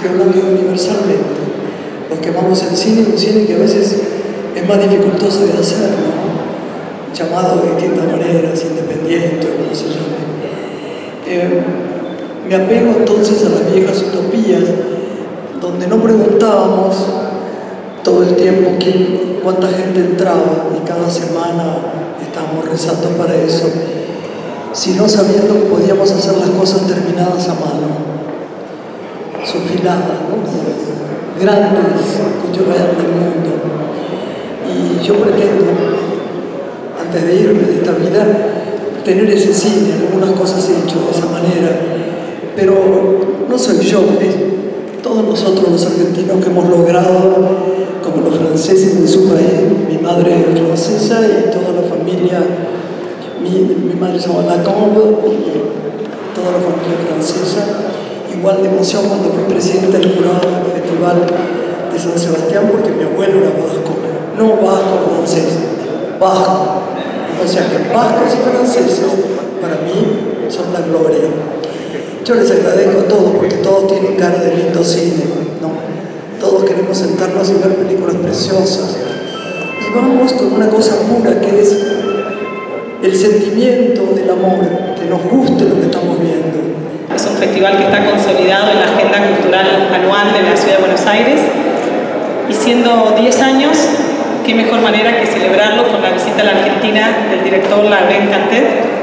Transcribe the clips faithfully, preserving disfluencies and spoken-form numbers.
estoy hablando universalmente, los que amamos el cine, un cine que a veces es más dificultoso de hacer, ¿no? Llamado de distintas maneras, independiente, o como se llame. Eh, me apego entonces a las viejas utopías, donde no preguntábamos todo el tiempo quién, cuánta gente entraba, y cada semana estábamos rezando para eso, sino sabiendo que podíamos hacer las cosas terminadas a mano, sufiladas, ¿no? Grandes culturales del mundo. Y yo pretendo, antes de irme de esta vida, tener ese cine, algunas cosas he hecho de esa manera, pero no soy yo, es todos nosotros los argentinos que hemos logrado, como los franceses en su país, mi madre es francesa y toda la familia, mi, mi madre se llama Lacombe y toda la familia francesa, igual de emoción cuando fui presidente del jurado del Festival de San Sebastián, porque mi abuelo era vasco, no vasco francés, vasco. O sea que vascos y franceses, para mí, son la gloria. Yo les agradezco a todos porque todos tienen cara de lindo cine, ¿no? Todos queremos sentarnos y ver películas preciosas. Y vamos con una cosa pura que es el sentimiento del amor, que nos guste lo que estamos viendo. Es un festival que está consolidado en la agenda cultural anual de la Ciudad de Buenos Aires y siendo diez años, qué mejor manera que celebrarlo con la visita a la Argentina del director Laurent Cantet.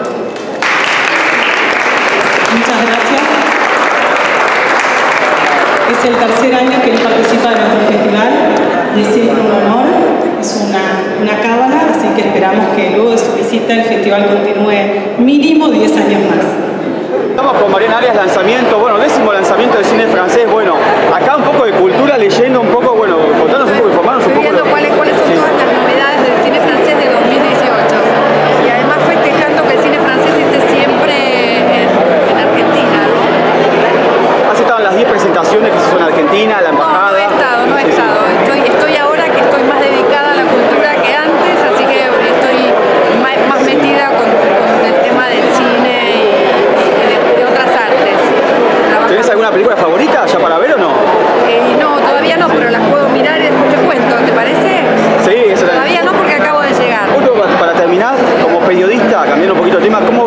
Muchas gracias. Es el tercer año que él participa de nuestro festival y es siempre un honor, es una, una cábala, así que esperamos que luego de su visita el festival continúe mínimo diez años más. Estamos con Mariana Arias, lanzamiento, bueno, décimo lanzamiento del cine francés, bueno, acá un poco de cultura, leyendo un poco, bueno, contanos un poco, informarnos un poco. Viendo cuáles, cuáles son sí. todas las novedades del cine francés de dos mil dieciocho. Y además festejando que el cine francés esté siempre en, en Argentina, ¿no? ¿Has estado en las diez presentaciones que se hizo en Argentina, la embajada? No, no he estado, no he sí, estado. Sí. Estoy, estoy ahora que estoy más dedicada a la cultura que antes, así que estoy más, más metida con, con el tema del cine y, y de, de otras artes. ¿Tenés alguna película favorita ya para ver o no? Eh, no, todavía no, pero las puedo mirar y después te cuento, ¿te parece? Sí, eso todavía no porque acabo de llegar. Para, para terminar, como periodista, cambiando un poquito el tema, ¿cómo